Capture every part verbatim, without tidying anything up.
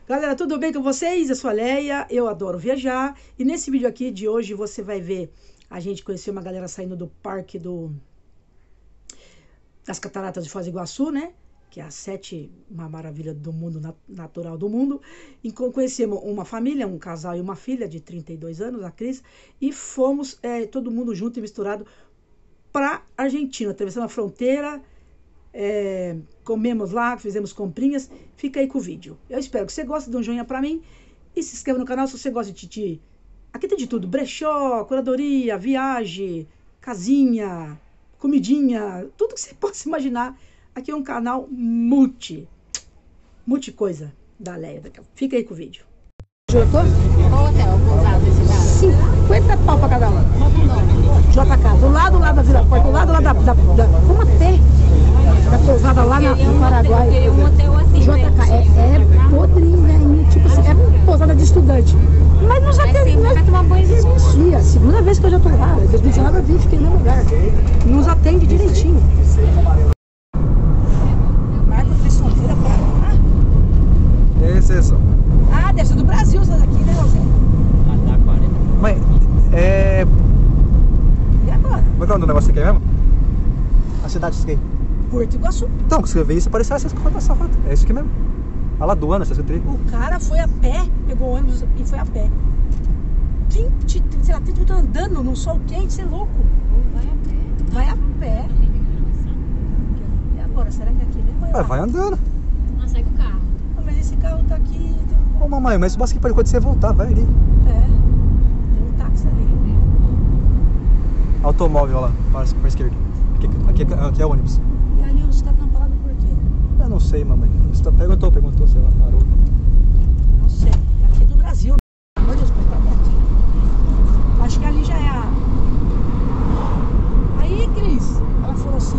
Galera, tudo bem com vocês? Eu sou a Leia, eu adoro viajar. E nesse vídeo aqui de hoje você vai ver a gente conhecer uma galera saindo do parque do... das Cataratas de Foz do Iguaçu, né? Que é a sétima maravilha do mundo, natural do mundo. E conhecemos uma família, um casal e uma filha de trinta e dois anos, a Cris. E fomos é, todo mundo junto e misturado para Argentina, atravessando a fronteira. É, comemos lá, fizemos comprinhas. Fica aí com o vídeo. Eu espero que você goste, dê um joinha pra mim e se inscreva no canal se você gosta de titi. Aqui tem de tudo: brechó, curadoria, viagem, casinha, comidinha, tudo que você possa imaginar. Aqui é um canal multi multi coisa da Leia. Fica aí com o vídeo. Jocou? Qual hotel pousado desse lugar? cinquenta pau pra cada um. J K, do lado lá da Vila Porta, do lado lá da, da, da como até da pousada lá na, no Paraguai. Eu queria um hotel assim, J K é, é podrinho, né? Tipo assim, é pousada de estudante. Mas não já teve, né? Vai tomar banho de Dia, segunda vez que eu já tô lá. Em dois mil e dezenove eu vim, fiquei no lugar. Nos atende direitinho. Marco Fresconteira pra lá. Esse é só. Ah, deve ser do Brasil essa daqui, né, José? Mãe, é... E agora? Como é que é o nome do negócio aqui mesmo? A cidade disso aqui. Porto Iguaçu. Então, quando você vê isso, apareceu essas coisas dessa foto. É isso aqui mesmo. A Ladoana, essa escrita aí. O cara foi a pé, pegou o ônibus e foi a pé. vinte, sei lá, trinta minutos andando num sol quente, você é louco. Vai a pé. Vai a pé. E agora, será que é aqui mesmo? Ah, vai andando. Ah, segue o carro. Ah, mas esse carro tá aqui. Tem um... Ô mamãe, mas isso basta que pode acontecer voltar, vai ali. É, tem um táxi ali. Automóvel, olha lá, para a esquerda. Aqui, aqui, aqui é ônibus. E ali você tá acampado por quê? Eu não sei, mamãe. Você tá... perguntou, perguntou, sei lá, parou. Não sei. É aqui do Brasil. Pelo amor de Deus, pra mim aqui. Acho que ali já é a... Aí, Cris, ela falou assim.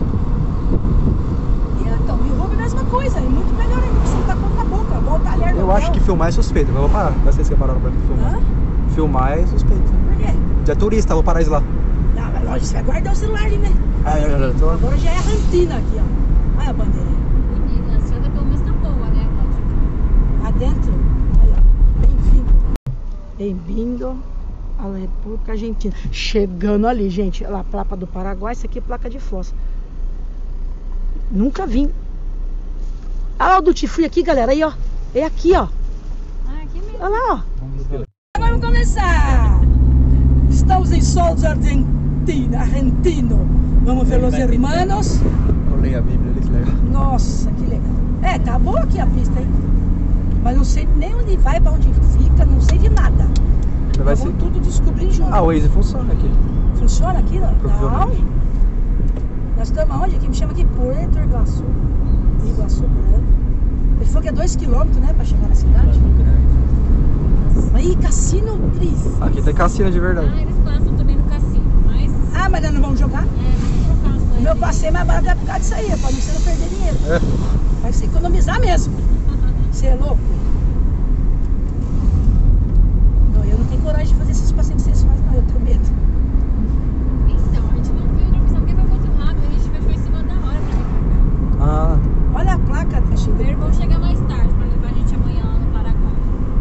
E então, e o Ruby, mesma coisa. E muito melhor ainda, porque você tá com a boca. Volta ali. Eu acho que filmar é suspeito, mas eu vou parar. Vai ser que pararam pra filmar. Hã? Filmar é suspeito. Por quê? Já é turista, eu vou parar isso lá. Não, mas lógico, você vai guardar o celular ali, né? Ah, eu, eu, eu tô... Agora já é Argentina aqui, ó. Olha a bandeira aí. Menina, a estrada pelo menos tá boa, né? Lá dentro, olha, bem-vindo. Bem-vindo à República Argentina. Chegando ali, gente. Olha lá, placa do Paraguai, isso aqui é placa de Foz. Nunca vim. Olha lá o Duty Free aqui, galera. Aí, ó. É aqui, ó. Ah, aqui mesmo. Olha lá, ó. Vamos começar. Estamos em solo de Argentina, argentino. Vamos ver os hermanos. Eu leio a Bíblia, olha que legal. Nossa, que legal. É, tá boa aqui a pista, hein? Mas não sei nem onde vai, pra onde fica, não sei de nada. Vai Vamos ser... tudo descobrir junto. Ah, o Waze funciona aqui. Funciona aqui, não? Não. Provavelmente. Nós estamos aonde? Aqui me chama aqui Porto Iguaçu. Iguaçu Branco. Ele falou que é dois quilômetros, né, pra chegar na cidade. Aí, cassino, Cris. Aqui tem cassino de verdade. Ah, eles passam também no cassino, mas... Ah, mas nós não vamos jogar? É, vamos trocar as O coisas. meu passeio é mais barato é por causa disso aí, é pra você não perder dinheiro. É. Vai se economizar mesmo. Você é louco? Não, eu não tenho coragem de fazer esses passeios que vocês fazem, não. Eu tenho medo. Então, a gente não viu outra opção, porque foi muito rápido, a gente fechou em cima da hora pra vir pra cá. Ah, Olha a placa, deixa eu Meu ver. irmão chega mais tarde pra levar a gente amanhã lá no Paraguai.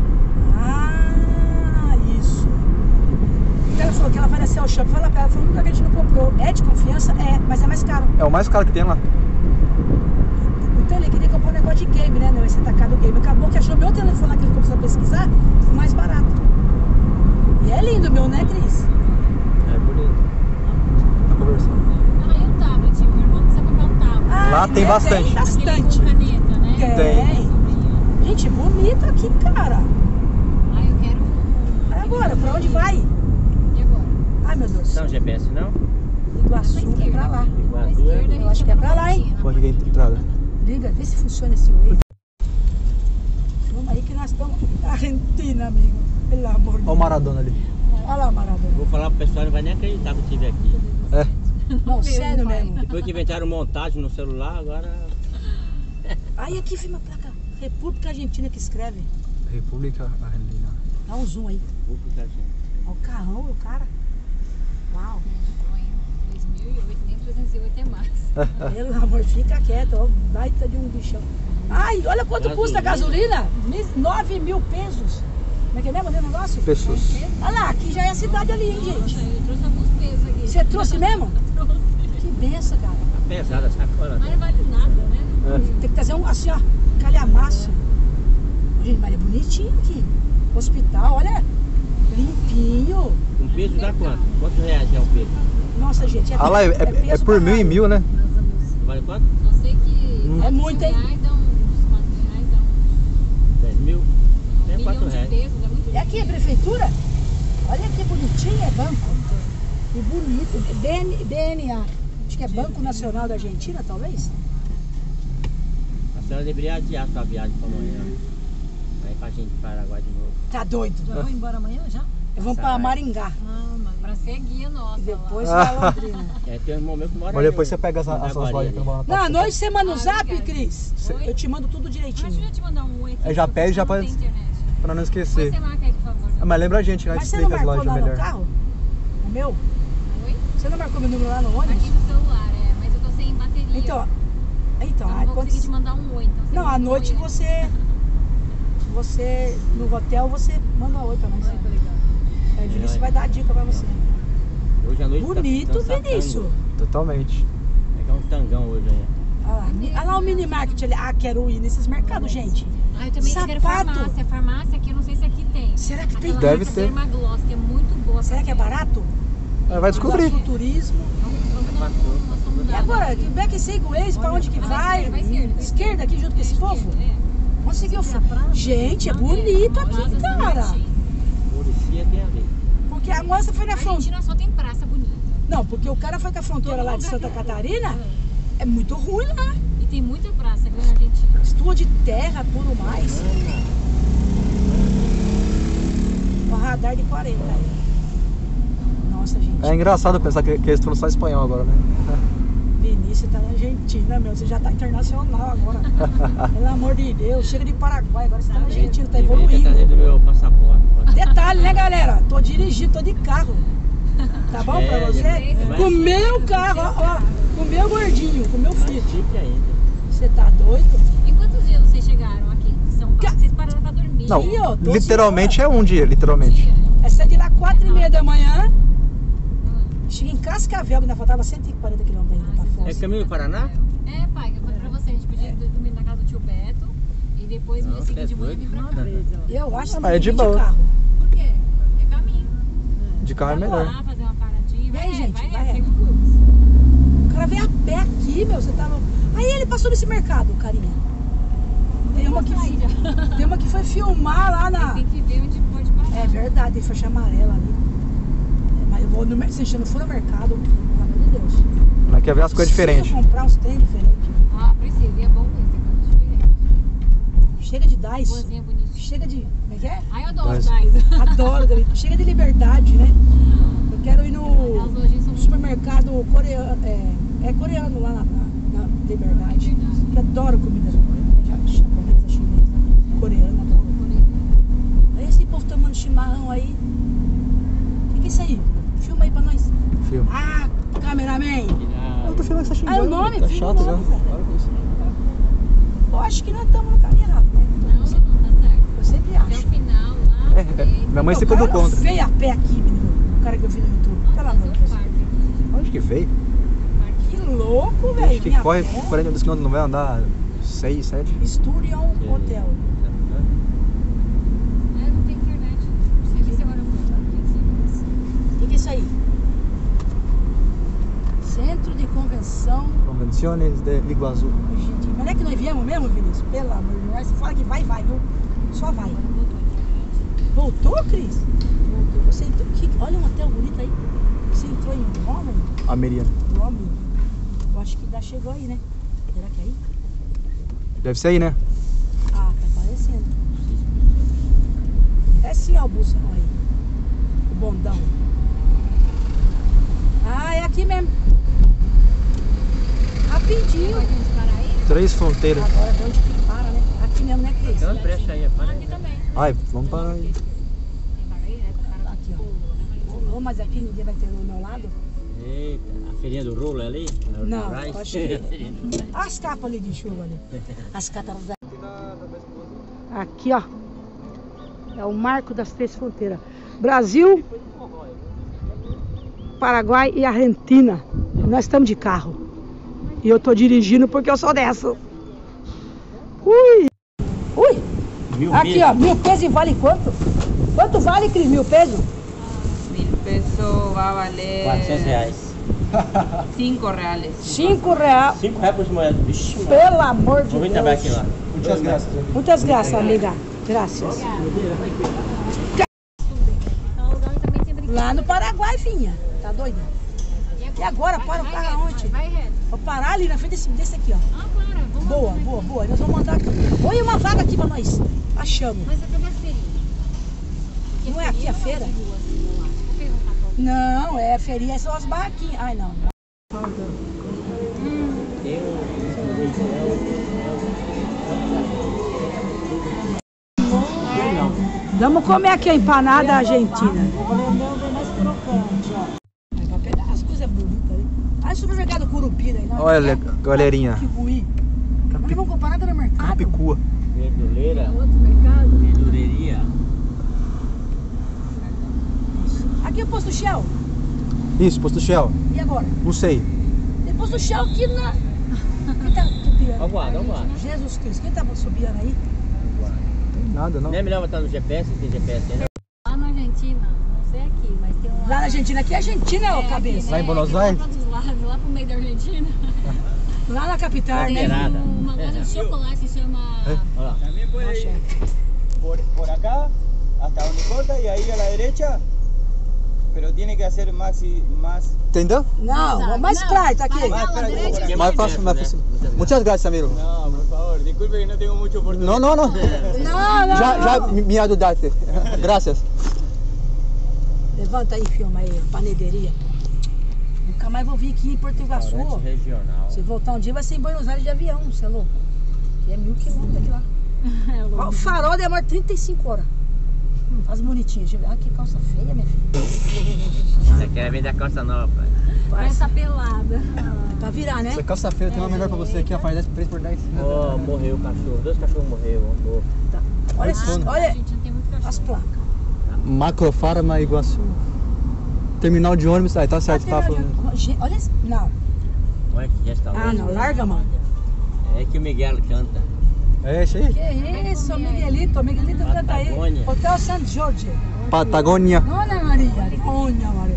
Ah, isso. Então ela falou que ela vai descer ao shopping. Fala pra ela, falou nunca que a gente não comprou. É de confiança? É, mas é mais caro. é o mais caro que tem lá. Então ele queria comprar um negócio de game, né? Não, esse atacado game. Acabou que achou meu telefone lá que ele começou a pesquisar, ficou mais barato. E é lindo meu, né, Cris? É bonito. Tá conversando. Ah, e o tablet? Meu irmão precisa comprar um tablet. Ah, Lá tem é, bastante. Tem Aquele bastante. com caneta, né? Tem. Tem. Gente, bonito aqui, cara. Ah, eu quero... Aí agora, pra onde vai? E agora? Ai, meu Deus. Não, G P S não? Iguaçu, é pra lá. Iguaçu é- Eu acho que é pra lá, hein? Pô, aqui tem entrada. Liga, vê se funciona esse Waze. Vamos aí que nós estamos na Argentina, amigo. Pelo amor de Olha o Deus. Maradona ali. Olha lá, Maradona. Vou falar pro pessoal, não vai nem acreditar que eu estive aqui. É. Não, sério mesmo. Depois que inventaram montagem no celular, agora... Aí aqui vem uma placa. República Argentina que escreve. República Argentina. Dá um zoom aí. Pública, gente. Olha o carrão do cara. Uau. dois mil e oito, nem trezentos e oito é mais. Pelo amor, fica quieto. Ó, baita de um bichão. Ai, olha quanto Gasolina. custa a gasolina. nove mil pesos. Como é que é mesmo o negócio? Pessoas. Olha lá, aqui já é a cidade ali, hein, gente. Nossa, eu trouxe alguns pesos aqui. Você trouxe mesmo? Trouxe. Que benção, cara. Tá pesada a sacola. Mas não vale nada, né? É. Tem que trazer um assim, ó, calhamaço. Gente, mas é bonitinho aqui. Hospital, olha. Limpinho. Um peso dá quanto? Quantos reais é um peso? Nossa, gente, é, Ah lá, é, é, é peso por pra mil em caralho. mil, né? Vale quanto? Só sei que Hum. É muito, hein? reais dá uns quatro reais, dá uns dez mil? Tem milhão quatro de reais. pesos, é muito É aqui a prefeitura? Olha que bonitinho, é banco. E bonito. B N B N A. Acho que é Banco Nacional da Argentina, talvez. A senhora deveria adiar sua viagem para amanhã. Aí pra gente para Paraguai de novo. Tá doido. Já vou embora amanhã já? Vamos pra Maringá. Ah, mas pra ser guia nossa E depois lá. pra Londrina. É, tem um momento que mora Mas aí depois no- você pega as, no as suas Jaguari lojas que eu não ali. vou Não, à noite você manda o Ah, zap, obrigada. Cris. Oi? Eu te mando tudo Deixa eu direitinho. já te mandar um oi aqui. É, já porque pede, já não pode- tem internet. Pra não esquecer. Depois você marca aí, por favor. Ah, mas lembra a gente, né? Mas você não Explica as marcou lojas lá no melhor. carro? O meu? Oi? Você não marcou meu número lá no ônibus? Aqui no celular, é. Mas eu tô sem bateria. Então, então, eu aí não vou quando... conseguir te mandar um oi, então. você Não, manda à um noite oi, né? você... Você, no hotel, você manda oi pra nós. Ah, tá legal. É, Vinícius vai dar a dica pra você. Hoje à noite tá- Bonito, tá sacando. Vinícius. Totalmente. É que é um tangão hoje aí. Olha lá, mi- olha lá o mini market ali. Ah, quero ir nesses mercados, gente. Ah, eu também quero Sapato. farmácia. Farmácia aqui, eu não sei se aqui tem. Será que tem? Aquela Deve marca ter. Dermagloss, que é muito boa. Será que é barato? Ah, vai descobrir. Futurismo. Vamos, vamos, nós vamos, nós vamos E dar agora, uma- que Beck Segways, pra onde que Ah, vai? vai esquerda, vai Esquerda, aqui junto com esse É, povo? esquerda, é. Conseguiu. Gente, é bonito aqui, Plaza cara. São Policia tem ali. Porque a moça foi na A fronteira. Argentina só tem praça bonita. Não, porque o cara foi com a fronteira lá de Santa Catarina. É muito ruim lá. E tem muita praça aqui na Argentina. Estua de terra, tudo mais. O radar de quarenta aí. Nossa, gente. É engraçado pensar que, que eles falam só espanhol agora, né? Vinícius tá na Argentina, meu. Você já tá internacional agora. Pelo amor de Deus. Chega de Paraguai, agora você tá na Argentina, tá Devia ter evoluindo. trazido meu passaporte. Detalhe, né, galera? Tô dirigindo, tô de carro. Tá bom pra É, você? é mais Com o chique. meu carro, ó, ó. Com o meu gordinho, com o meu Mais filho. chique ainda. Você tá doido? Em quantos dias vocês chegaram aqui em São Ca- Paulo? Vocês pararam pra dormir? Não, Ih, ó, doze literalmente é um dia, literalmente. Dia. É sair de lá quatro e meia da manhã. Ah. Cheguei em Cascavel, que ainda faltava cento e quarenta quilômetros ainda pra É Foz. caminho do Paraná? É, pai, que eu falei pra você. A gente podia dormir na casa do tio Beto. E depois, no Não, dia seguinte de você é manhã, vir pra cá. Eu acho que Ah, mas é de de boa. carro. Por quê? É caminho. De carro é Vai melhor. lá, fazer uma paradinha. Vem, Vai, gente, vai, vai. segue o fluxo. O cara veio a pé aqui, meu. Você tá no... Aí ele passou nesse mercado, carinha. Tem uma que, Aí já. tem uma que foi filmar lá na... Tem que ver onde pode parar. É verdade, tem faixa amarela ali. É, mas eu vou no mercado. Se eu não for no mercado, pelo amor de Deus. Mas quer ver as coisas Preciso diferentes. comprar uns trem diferentes. Ah, precisa. E é bom mesmo. Tem coisa diferente. Chega de dez. Boazinha bonita. Chega de... Como é que é? Ai, eu adoro Mas- Dais. Adoro, Gabi. Chega de liberdade, né? Eu quero ir As no lojinhas são supermercado coreano. É, é coreano lá na, na, na Liberdade. Liberdade. Que adoro comida japonesa, japonesa, chinesa, coreana, adoro. Aí esse povo tomando chimarrão aí. O que, que é isso aí? Filma aí pra nós. Filme. Ah, cameraman! Eu tô filmando que você tá Ah, é o xingando. nome? Tá Filma chato o já. nome, velho. Para com isso. Eu acho que nós estamos no caminho errado, né? Não, não, não, tá certo. Eu sempre Até o acho. final lá. É, é. tem- Minha mãe Não, sempre o cara do contra. veio a pé aqui, menino. O cara que eu vi no YouTube. Pelo amor de Tem Deus. um parque aqui. Onde que veio? Parque. Que louco, velho. Acho que Minha corre pé. quarenta quilômetros, não vai andar seis, sete. Esturion Hotel. É, não tem internet. Você vê se agora eu vou. O que, que é isso aí? Centro de Convenção. Convenções de Iguaçu. Gente, mas não é que nós viemos mesmo, Vinícius? Pelo amor de Deus. Você fala que vai, vai, viu? Só vai. Voltou, Cris? Voltou. Você entrou... que... Olha um hotel bonito aí. Você entrou em Rome? Ameriana. Rome. Eu acho que já chegou aí, né? Será que é aí? Deve ser aí, né? Ah, tá parecendo. É sim, ó, o busão aí. O bondão. Ah, é aqui mesmo. Rapidinho. Pode gente parar aí? Três fronteiras. Agora de onde que para, né? Aqui mesmo, né, Cris? Tem umas brechas aí, Ah, para aqui também. Ai, vamos parar aí. Tem para aí, né? Para Aqui, ó. Ô, mas aqui ninguém vai ter do meu lado? Eita, a feirinha do rolo é ali? Não, Atrás? eu acho que... As capas ali de chuva ali. As cataratas. Aqui, ó. É o marco das três fronteiras. Brasil, Paraguai e Argentina. Nós estamos de carro. E eu tô dirigindo porque eu sou dessa. Ui! Ui! Mil Aqui, pesos. ó. Mil pesos e vale quanto? Quanto vale, Cris? Mil pesos? Mil pesos va a valer quatrocentos reais. cinco reales. Cinco reais. cinco reais por moeda. Vixe, mano. Pelo amor de Vou vir Deus. trabalhar aqui lá. Muitas graças. Muitas graças, amiga. Graças. Então, o lugar também tem brinquedo. Lá no Paraguai, filha. Tá doida? E agora? Vai- Para o vai carro reto, aonde? Vai reto. Vou parar ali na frente desse, desse aqui, ó. Ah, para. Vamos Boa, boa, boa. Nós vamos mandar aqui. Põe uma vaga aqui pra nós. Achamos. Mas cadê a feirinha? Porque Não é aqui a feirinha feira? não é de rua, assim, eu acho. Vou perguntar qual. Não, é feirinha, são as barraquinhas. Ai, não. Tem um... Vamos comer aqui a empanada argentina. Mais crocante, ó. Vai pegar as coisas bonitas ali. Ah, supermercado Curupira aí. não? Olha, galerinha. Kiwi. Mas não vamos comprar nada no mercado. Capicua. Verdureira. Outro mercado? Verdureria. Aqui é o posto Shell. Isso, posto Shell. E agora? Não sei. Tem posto Shell aqui na... Quem tá subindo? Aguarda, aguarda. Jesus Cristo. Quem tá subindo aí? Não tem nada, não. Não é melhor botar no G P S? Tem G P S aí, né? Lá na Argentina, não sei aqui, mas tem uma... Lá na Argentina. Aqui é Argentina, ô É, cabeça. aqui, Lá em Buenos Aires? Lá dos lados, lá pro meio da Argentina. Lá na capital, Tem né? Beirada. uma loja de chocolate que se chama... É. Olha lá. También puede ir por, por acá hasta donde corta y ahí a la derecha, pero tiene que hacer más y más. Entendeu? Não, mais Não, praia, tá aqui. para Mais lá, praia, direita, por aqui. Mais fácil, mais fácil. Muitas graças, amigo. No, por favor, disculpe que no tengo mucho portugués. Não, não, não. Não, não, Já, já não. me ajudaste. Graças. Levanta aí, filma aí, panederia. Nunca mais vou vir aqui em Porto Iguaçu. Restaurante regional. Se voltar um dia vai ser em Buenos Aires de avião, você é louco. E é mil quilômetros daqui lá. É Ó, o farol demora trinta e cinco horas. As bonitinhas. Ah, que calça feia, minha filha. Você quer vender a calça nova? Essa pelada. É pra virar, né? Essa calça feia tem uma melhor pra você aqui, ó. Faz dez três por dez. Oh, morreu o cachorro. Dois cachorros morreram. Amor. Olha, esses, sono. A olha gente não tem muito cachorro. as placas. Macrofarma Iguaçu. Terminal de ônibus. Aí tá certo, tá falando. Gente, olha esse. Não. Olha que restaurante. Ah, não. Larga, mano. É que o Miguel canta. É esse aí. Que isso, Miguelito. Miguelito canta aí. Patagônia. Hotel San Jorge. Patagônia. Dona Maria. Dona Maria.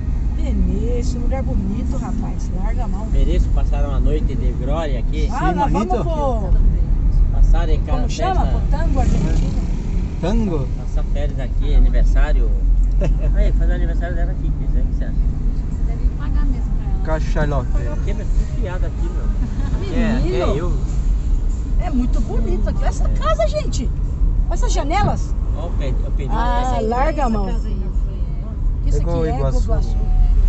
Beleza, lugar bonito, rapaz. Larga a mão. Mereço passar uma noite de glória aqui. Ah, nós vamos Marrito. pro... Passar em casa. Como chama? Pro tango argentino. Tango. Passar férias aqui, aniversário. Aí, fazer o aniversário dela aqui, Cris. O que você acha? Você deve pagar mesmo pra ela. Cachalote. Aqui é tudo fiado aqui, meu. Aqui é, aqui é eu. É muito bonito aqui. Essa casa, gente. Essas janelas. Olha o pé, o pé. Ah, larga a mão. Casa aí, Isso Igual aqui é Iguaçu. Iguaçu.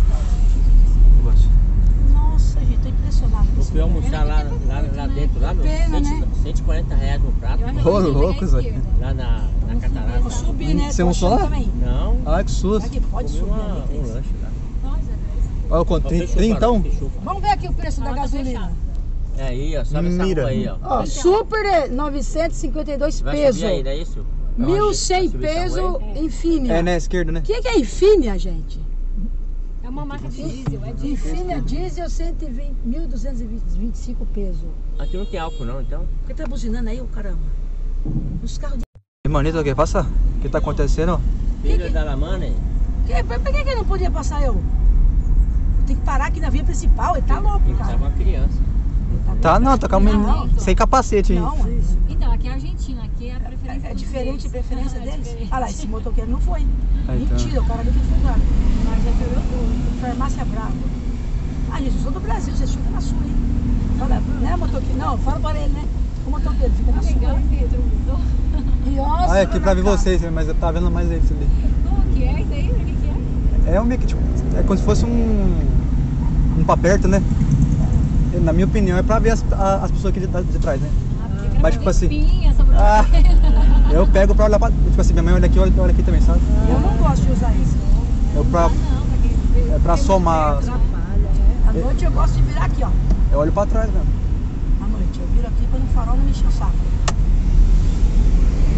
Iguaçu. Nossa, gente, tô impressionado. com Eu esse fui lugar. almoçar lá, lá, lá dentro, lá, meu. Pena, cento, né? cento e quarenta reais no prato. Ô, louco, Zé. Lá na, na Vou catarata. subir, né? Você Tô almoçou achando lá? também. Não, Ah, que susto. Aqui, pode comi subir uma, ali, um Cris. lanche lá. Olha o quanto. Trintão. Fechou, cara. Vamos ver aqui o preço da gasolina. É aí, ó, sobe essa Mira. rua aí, ó. Ó, super é novecentos e cinquenta e dois Vai pesos. subir aí, não é isso? mil e cem Vai subir essa pesos rua aí? Infinia. É na esquerda, né? O que, que é Infinia, gente? É uma marca de diesel, é diesel. Infinia diesel cento e vinte, mil duzentos e vinte e cinco pesos. Aqui não tem álcool não, então. Por que tá buzinando aí, ô caramba? Os carros de... Manito, o que passa? O que tá acontecendo? Filho da Lamane. Que, por por que, que não podia passar eu? Tem que parar aqui na via principal, ele tá louco, Ele cara. tava uma criança. Ele tá Tá, não, tá com a Não, menina. Sem capacete, hein? Não, mas Então, aqui é Argentina, aqui é a preferência é dos diferente a deles. preferência É deles. diferente. Olha lá, esse motoqueiro não foi. Ah, então. Mentira, o cara ali que foi lá. Mas já pegou tudo. Farmácia Brava. Ah, gente, eu sou do Brasil, vocês ficam na sua, hein? Fala, né, motoqueiro? Não, fala para ele, né? O motoqueiro fica na sua. Legal, hein? Pedro. E nossa, Ah, é aqui pra ver vocês, mas eu tava vendo mais eles ali. Como que é isso aí? O que que é? É um meio que tipo, é como se fosse um. um paperto, né? Na minha opinião, é pra ver as, a- as pessoas aqui de, de trás, né? Ah, porque quer Mas, fazer tipo assim, espinha, Ah, sobrancelha. eu pego pra olhar pra. Tipo assim, minha mãe olha aqui, olha, olha aqui também, sabe? Eu não gosto de usar isso. Eu pra, Ah, não, pra quem vê- é pra tem somar. muito perto, Atrapalha. é. À noite eu gosto de virar aqui, ó. Eu olho pra trás mesmo. À noite eu viro aqui pra no farol não me encher o saco.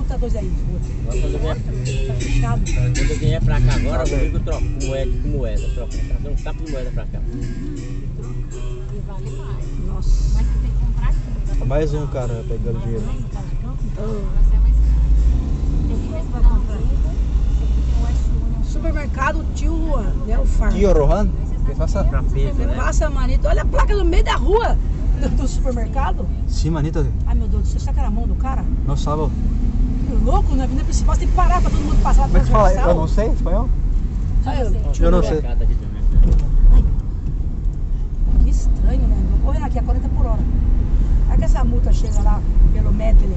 computadores aí. Agora, quando eu vier, Tá fechado. quando eu vier pra cá agora, eu ligo, troco moeda com moeda. Troco, trazer um tapo de moeda pra cá. E vale mais. Nossa. Mas você tem que comprar aqui. Mais um cara pegando dinheiro. Vai ser mais caro. Tem que mesmo pagar um Uber. Tem o West Union. Supermercado Tio Juan, né? O Farm. Tio Rohan? Que passa? Pra peso, Você né? passa, manito. Olha a placa no meio da rua do, do supermercado. Sim, manito. Ai, meu Deus do céu, será que era a mão do cara? Não sabe. Que louco, na avenida principal você tem que parar pra todo mundo passar Como é que fala? transversal. Eu não sei espanhol? Ai, eu- Eu não sei. Cada aqui também. Ai, que estranho, né? Tô correndo aqui a quarenta por hora. Aí que essa multa chega lá pelo Medley.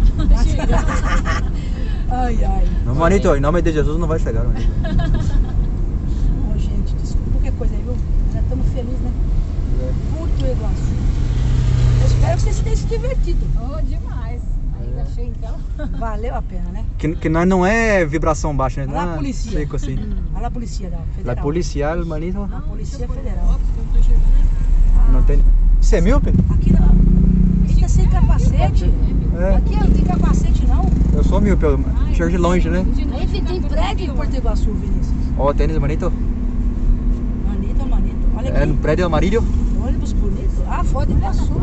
Ai, ai. Não, manito, em nome de Jesus não vai chegar, manito. Ô, gente, desculpa qualquer coisa aí, viu? Já estamos felizes, né? Muito Iguaçu. Eu espero que vocês tenham se divertido. Oh, demais. Aí achei então. Valeu a pena, né? Que, que nós não é vibração baixa, né? Lá Não é polícia. seco assim. Olha lá a polícia da La federal. policial, manito. A polícia federal. Não tem. Você é míope? Aqui não. Eita, sem capacete. É. Aqui não tem capacete, não. Eu sou míope, eu enxergo de longe, né? Aí tem prédio em Porto Iguaçu, Vinícius. Ó, tênis, manito. Manito, manito. Olha É aqui. no prédio amarillo. Ônibus bonito. Ah, Foz do Iguaçu. O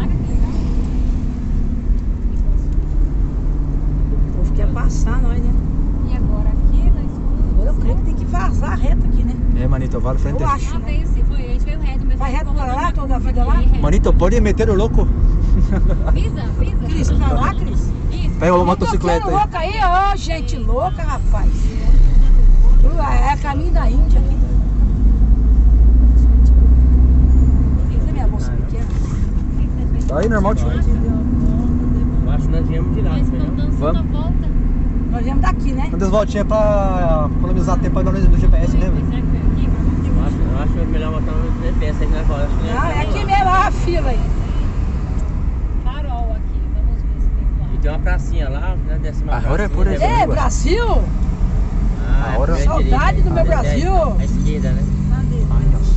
povo quer passar nós, né? E agora aqui nós fomos. Agora eu creio que tem que vazar reto aqui, né? É, manito, vale frente. Eu acho, Ah, né? veio sim, foi. A gente veio reto, mas Vai foi reto pra lá, rodando toda a curva vida aqui, lá? reto. Manito, pode meter o louco? Pisa, pisa. Cris, pra lá, Cris? Isso. Pega uma motocicleta aí. louca aí, ó, gente louca, rapaz. Ué, é caminho da Índia aqui. Cadê minha bolsa pequena? Tá aí, normal, tio. Eu acho que nós viemos de lá, Eles não estão foi não? dançando a Vamos. volta. Nós viemos daqui, né? Uma das voltinhas pra economizar tempo aí no G P S, né? Será que foi aqui? Eu acho, eu acho que é melhor botar no G P S aí que nós vamos. Não, é aqui mesmo, olha a fila aí. Farol aqui. Vamos ver se tem lá. E tem uma pracinha lá, né? Desce uma Agora é pracinha, por né? exemplo. Ei, Brasil! Ah, A hora- é pra Saudade direita. do meu Ah, Brasil. À esquerda, né? Cadê? Ai, nossa.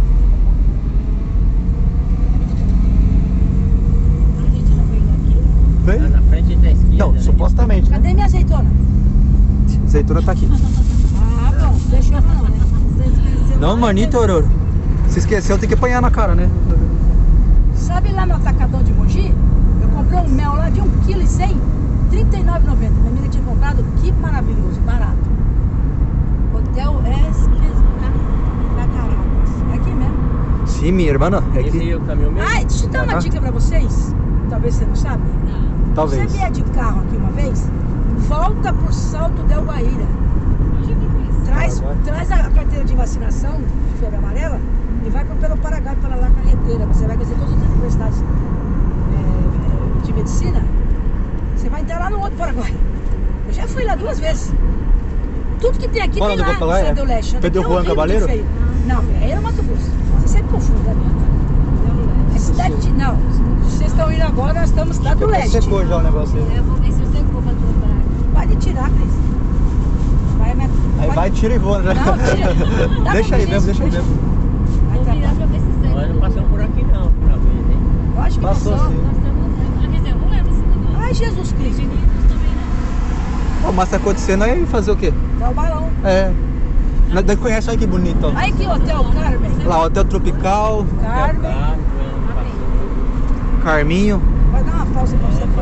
A gente não veio daqui? Lá Vem? na frente entre a esquerda. Não, né? supostamente, né? Cadê minha azeitona? Azeitona tá aqui. Ah, bom, deixou não, né? Não, manito, Aurora. Se esqueceu, tem que apanhar na cara, né? Sabe lá no Atacadão de Mogi? Eu comprei um mel lá de um vírgula cem quilogramos, trinta e nove reais e noventa centavos. Minha amiga tinha comprado, que maravilhoso, barato. Hotel S Cataratas. É aqui mesmo. Sim, minha irmã, é Esse aí aqui. é o caminho mesmo? Ai, deixa eu dar uma Aham. dica pra vocês. Talvez você não sabe. Talvez. Você vier de carro aqui uma vez, volta por Salto del Guaíra. Traz, traz a carteira de vacinação, de febre amarela, e vai pro- pelo Paraguai, pela La Carretera. Você vai conhecer todas as universidades é, de medicina. Você vai entrar lá no outro Paraguai. Eu já fui lá duas vezes. Tudo que tem aqui Qual tem é o lá do no Paraguai? Cidade do Leste. Pedro Aqui é Juan horrível, Cavaleiro? feio. Não, aí era Mato Grosso. Você sempre confunde, né? É cidade de... Não, vocês estão indo agora, nós estamos na Cidade do Leste. Secou já o negócio aí. Eu vou ver se eu sei como pra tu parar. Pode tirar, Cris. Vai, minha... Aí vai, tira e voa, né? Não, tira. Dá Deixa pra aí ver mesmo, isso, deixa aí mesmo. Vai Vou virar trabalhar. pra ver se sei. Nós não passamos por aqui não, pra ver, hein? Eu acho que Passou passou. sim. Nós estamos... Ah, quer dizer, eu não lembro esse negócio. Ai, Jesus Cristo. Vinícius também não. Ó, mas tá acontecendo aí fazer o quê? Tá o balão. É. Nós daí conhece, olha que bonito, ó. Aí que hotel, Carmen. Lá, Hotel Tropical, Carmen. Carro, passou. Carminho. Vai dar uma pausa pra você